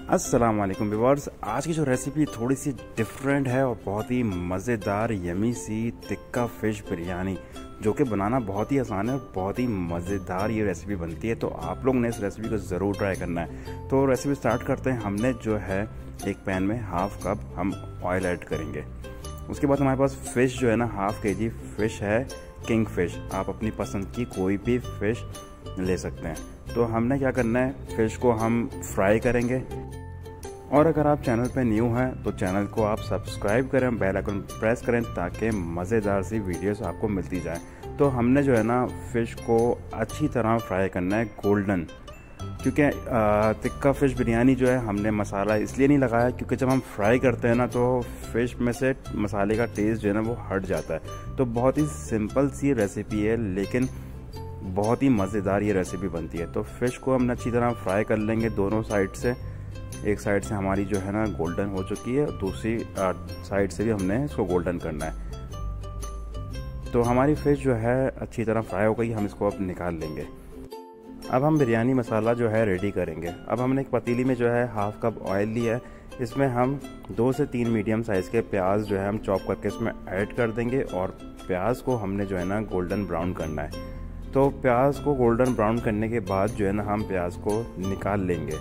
अस्सलाम वालेकुम व्यूअर्स। आज की जो रेसिपी थोड़ी सी डिफरेंट है और बहुत ही मज़ेदार यमी सी टिक्का फ़िश बिरयानी, जो कि बनाना बहुत ही आसान है और बहुत ही मज़ेदार ये रेसिपी बनती है। तो आप लोग ने इस रेसिपी को ज़रूर ट्राई करना है। तो रेसिपी स्टार्ट करते हैं। हमने जो है एक पैन में हाफ़ कप हम ऑयल ऐड करेंगे। उसके बाद हमारे पास फ़िश जो है ना, हाफ़ केजी फ़िश है, किंग फ़िश। आप अपनी पसंद की कोई भी फ़िश ले सकते हैं। तो हमने क्या करना है, फ़िश को हम फ्राई करेंगे। और अगर आप चैनल पे न्यू हैं तो चैनल को आप सब्सक्राइब करें, बेल आइकन प्रेस करें ताकि मज़ेदार सी वीडियोस आपको मिलती जाए। तो हमने जो है ना फ़िश को अच्छी तरह फ्राई करना है, गोल्डन। क्योंकि टिक्का फ़िश बिरयानी जो है हमने मसाला इसलिए नहीं लगाया क्योंकि जब हम फ्राई करते हैं ना तो फ़िश में से मसाले का टेस्ट जो है ना वो हट जाता है। तो बहुत ही सिंपल सी रेसिपी है लेकिन बहुत ही मज़ेदार ये रेसिपी बनती है। तो फ़िश को हमने अच्छी तरह फ्राई कर लेंगे दोनों साइड से। एक साइड से हमारी जो है ना गोल्डन हो चुकी है, दूसरी साइड से भी हमने इसको गोल्डन करना है। तो हमारी फ़िश जो है अच्छी तरह फ्राई हो गई, हम इसको अब निकाल लेंगे। अब हम बिरयानी मसाला जो है रेडी करेंगे। अब हमने एक पतीली में जो है हाफ़ कप ऑयल लिया है। इसमें हम 2 से 3 मीडियम साइज़ के प्याज जो है हम चॉप करके इसमें ऐड कर देंगे और प्याज को हमने जो है ना गोल्डन ब्राउन करना है। तो प्याज को गोल्डन ब्राउन करने के बाद जो है ना हम प्याज को निकाल लेंगे।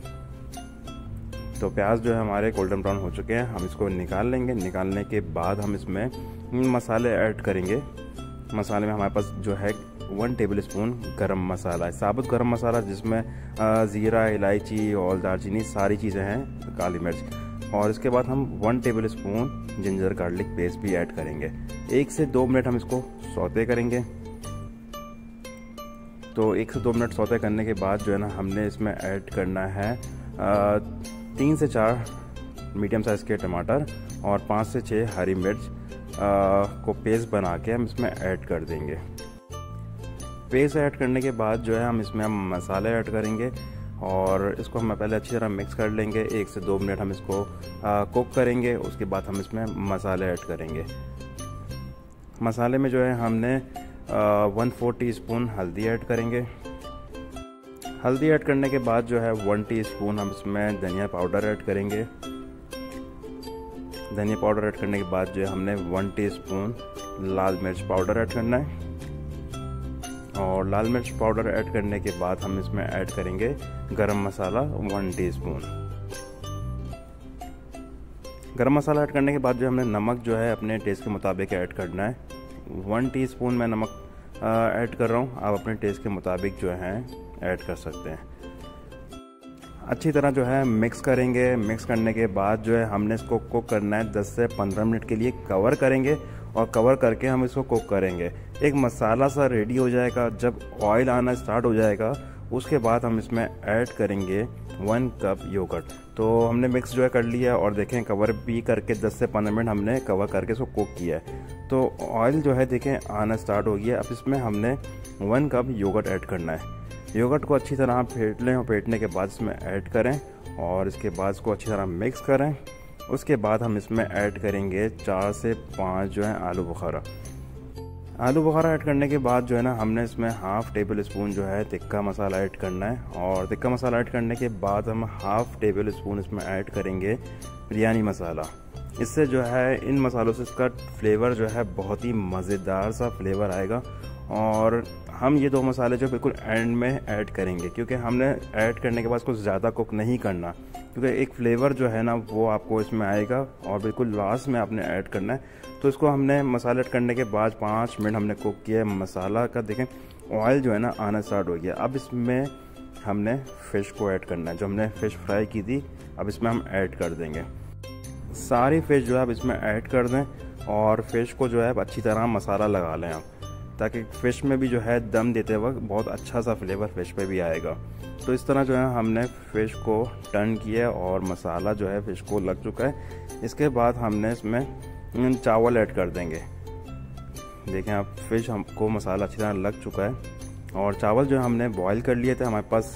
तो प्याज जो है हमारे गोल्डन ब्राउन हो चुके हैं, हम इसको निकाल लेंगे। निकालने के बाद हम इसमें मसाले ऐड करेंगे। मसाले में हमारे पास जो है 1 टेबल स्पून गरम मसाला है, साबुत गरम मसाला, जिसमें ज़ीरा, इलायची और दालचीनी सारी चीज़ें हैं, काली मिर्च। और इसके बाद हम 1 table spoon ginger garlic paste भी ऐड करेंगे। 1 से 2 मिनट हम इसको सौते करेंगे। तो 1 से 2 मिनट सौते करने के बाद जो है ना हमने इसमें ऐड करना है 3 से 4 मीडियम साइज़ के टमाटर और 5 से 6 हरी मिर्च को पेस्ट बना के हम इसमें ऐड कर देंगे। पेस्ट ऐड करने के बाद जो है हम इसमें मसाले ऐड करेंगे और इसको हम पहले अच्छी तरह मिक्स कर लेंगे। 1 से 2 मिनट हम इसको कुक करेंगे। उसके बाद हम इसमें मसाले ऐड करेंगे। मसाले में जो है हमने 1/4 टीस्पून हल्दी ऐड करेंगे। हल्दी ऐड करने के बाद जो है 1 टीस्पून हम इसमें धनिया पाउडर ऐड करेंगे। धनिया पाउडर ऐड करने के बाद जो है हमने 1 टीस्पून लाल मिर्च पाउडर ऐड करना है। और लाल मिर्च पाउडर ऐड करने के बाद हम इसमें ऐड करेंगे गरम मसाला 1 टीस्पून। गरम मसाला ऐड करने के बाद जो हमने नमक जो है अपने टेस्ट के मुताबिक ऐड करना है। 1 टीस्पून मैं नमक ऐड कर रहा हूँ, आप अपने टेस्ट के मुताबिक जो है ऐड कर सकते हैं। अच्छी तरह जो है मिक्स करेंगे। मिक्स करने के बाद जो है हमने इसको कुक करना है 10 से 15 मिनट के लिए। कवर करेंगे और कवर करके हम इसको कुक करेंगे। एक मसाला सा रेडी हो जाएगा। जब ऑयल आना स्टार्ट हो जाएगा उसके बाद हम इसमें ऐड करेंगे 1 कप योगर्ट। तो हमने मिक्स जो है कर लिया और देखें कवर भी करके 10 से 15 मिनट हमने कवर करके इसको कुक किया है। तो ऑयल जो है देखें आना स्टार्ट हो गया। अब इसमें हमने 1 कप योगर्ट ऐड करना है। योगर्ट को अच्छी तरह फेंट लें और फेंटने के बाद इसमें ऐड करें और इसके बाद इसको अच्छी तरह मिक्स करें। उसके बाद हम इसमें ऐड करेंगे 4 से 5 जो है आलू बुखारा। आलू बुखारा ऐड करने के बाद जो है ना हमने इसमें हाफ़ टेबल स्पून जो है टिक्का मसाला ऐड करना है। और टिक्का मसाला ऐड करने के बाद हम हाफ़ टेबल स्पून इसमें ऐड करेंगे बिरयानी मसाला। इससे जो है इन मसालों से इसका फ्लेवर जो है बहुत ही मज़ेदार सा फ्लेवर आएगा। और हम ये 2 मसाले जो बिल्कुल एंड में ऐड करेंगे क्योंकि हमने ऐड करने के बाद इसको ज़्यादा कुक नहीं करना, क्योंकि एक फ्लेवर जो है ना वो आपको इसमें आएगा और बिल्कुल लास्ट में आपने ऐड करना है। तो इसको हमने मसाला ऐड करने के बाद 5 मिनट हमने कुक किया। मसाला का देखें ऑयल जो है ना आना स्टार्ट हो गया। अब इसमें हमने फ़िश को ऐड करना है, जो हमने फ़िश फ्राई की थी अब इसमें हम ऐड कर देंगे। सारी फ़िश जो है आप इसमें ऐड कर दें और फ़िश को जो है अच्छी तरह मसाला लगा लें आप, ताकि फ़िश में भी जो है दम देते वक्त बहुत अच्छा सा फ्लेवर फ़िश पे भी आएगा। तो इस तरह जो है हमने फ़िश को टर्न किया और मसाला जो है फ़िश को लग चुका है। इसके बाद हमने इसमें चावल ऐड कर देंगे। देखें आप फ़िश हमको मसाला अच्छी तरह लग चुका है और चावल जो हमने बॉईल कर लिए थे, हमारे पास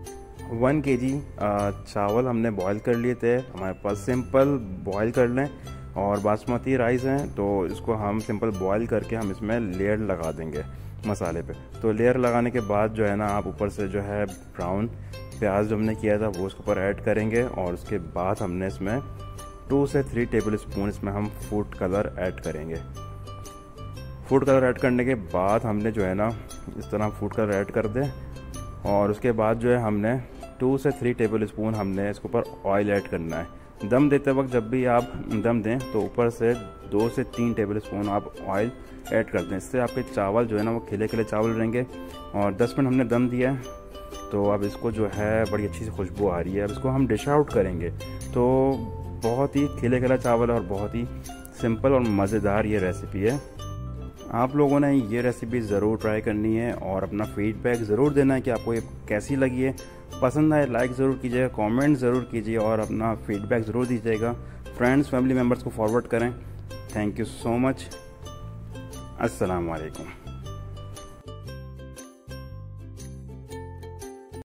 1 केजी चावल हमने बॉईल कर लिए थे। हमारे पास सिंपल बॉईल कर लें और बासमती राइस हैं तो इसको हम सिंपल बॉईल करके हम इसमें लेयर लगा देंगे मसाले पे। तो लेयर लगाने के बाद जो है ना आप ऊपर से जो है ब्राउन प्याज जो हमने किया था वो उसके ऊपर ऐड करेंगे और उसके बाद हमने इसमें 2 से 3 टेबल स्पून इसमें हम फूड कलर ऐड करेंगे। फूड कलर ऐड करने के बाद हमने जो है ना इस तरह फूड कलर ऐड कर दें और उसके बाद जो है हमने 2 से 3 टेबल स्पून हमने इसके ऊपर ऑयल ऐड करना है। दम देते वक्त जब भी आप दम दें तो ऊपर से 2 से 3 टेबल स्पून आप ऑयल ऐड कर दें। इससे आपके चावल जो है ना वो खिले खिले चावल रहेंगे। और 10 मिनट हमने दम दिया है तो अब इसको जो है बड़ी अच्छी सी खुशबू आ रही है। अब इसको हम डिश आउट करेंगे। तो बहुत ही खिले खिला चावल और बहुत ही सिंपल और मज़ेदार ये रेसिपी है। आप लोगों ने ये रेसिपी ज़रूर ट्राई करनी है और अपना फीडबैक ज़रूर देना है कि आपको ये कैसी लगी है। पसंद आए लाइक ज़रूर कीजिएगा, कमेंट ज़रूर कीजिए और अपना फीडबैक ज़रूर दीजिएगा। फ्रेंड्स फैमिली मेम्बर्स को फॉरवर्ड करें। Thank you so much. अस्सलाम वालेकुम।